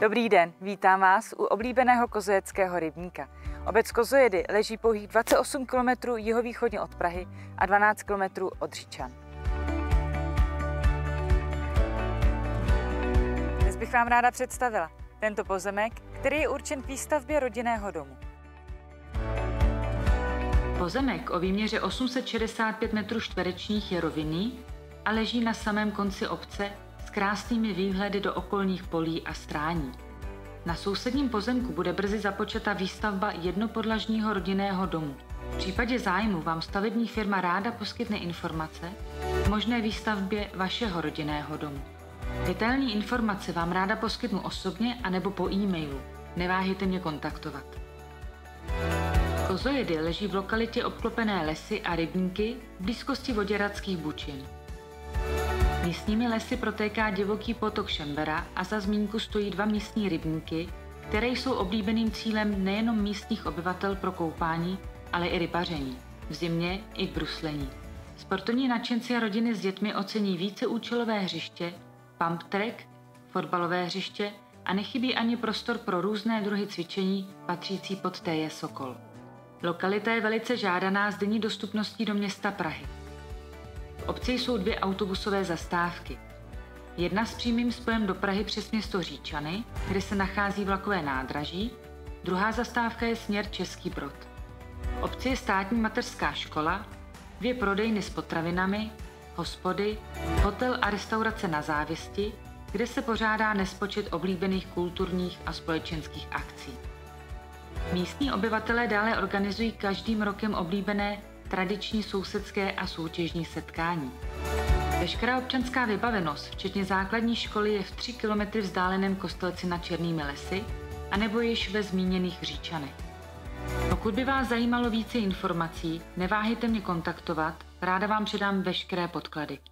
Dobrý den, vítám vás u oblíbeného kozojeckého rybníka. Obec Kozojedy leží pouhých 28 km jihovýchodně od Prahy a 12 km od Říčan. Dnes bych vám ráda představila tento pozemek, který je určen k výstavbě rodinného domu. Pozemek o výměře 865 m2 je rovinný a leží na samém konci obce s krásnými výhledy do okolních polí a strání. Na sousedním pozemku bude brzy započata výstavba jednopodlažního rodinného domu. V případě zájmu vám stavební firma ráda poskytne informace o možné výstavbě vašeho rodinného domu. Detailní informace vám ráda poskytnu osobně anebo po e-mailu. Neváhejte mě kontaktovat. Kozojedy leží v lokalitě obklopené lesy a rybníky v blízkosti Voděradských Bučin. Místními lesy protéká divoký potok Šembera a za zmínku stojí 2 místní rybníky, které jsou oblíbeným cílem nejenom místních obyvatel pro koupání, ale i rybaření, v zimě i k bruslení. Sportovní nadšenci a rodiny s dětmi ocení víceúčelové hřiště, pump track, fotbalové hřiště a nechybí ani prostor pro různé druhy cvičení patřící pod TJ Sokol. Lokalita je velice žádaná s denní dostupností do města Prahy. V obci jsou 2 autobusové zastávky. Jedna s přímým spojem do Prahy přes město Říčany, kde se nachází vlakové nádraží, druhá zastávka je směr Český Brod. V obci je státní mateřská škola, 2 prodejny s potravinami, hospody, hotel a restaurace Na Závěsti, kde se pořádá nespočet oblíbených kulturních a společenských akcí. Místní obyvatelé dále organizují každým rokem oblíbené tradiční sousedské a soutěžní setkání. Veškerá občanská vybavenost, včetně základní školy, je v 3 km vzdáleném Kostelci nad Černými lesy anebo již ve zmíněných Říčanech. Pokud by vás zajímalo více informací, neváhejte mě kontaktovat, ráda vám předám veškeré podklady.